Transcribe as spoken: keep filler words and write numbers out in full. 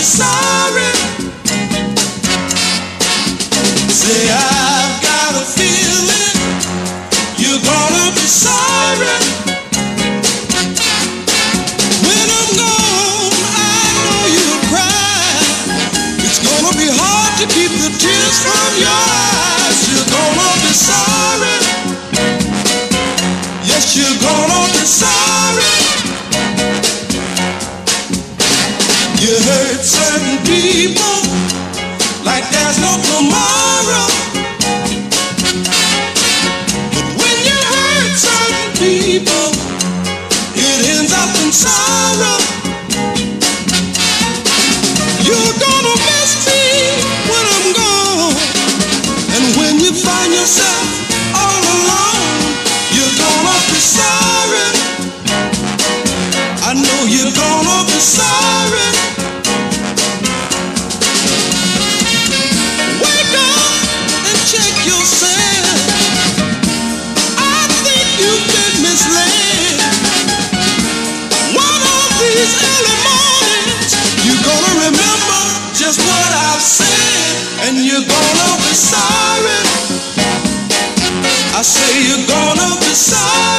be sorry. Say, I've got a feeling you're gonna be sorry. When I'm gone, I know you'll cry. It's gonna be hard to keep the tears from your eyes. You're gonna be sorry. Yes, you're gonna be sorry. You hurt certain people like there's no tomorrow. But when you hurt certain people, it ends up in sorrow. You're gonna miss me when I'm gone. And when you find yourself all alone, you're gonna be sorry. I know you're gonna be sorry. Wake up and check yourself. I think you've been misled. One of these early mornings, you're gonna remember just what I've said, and you're gonna be sorry. I say you're gonna be sorry.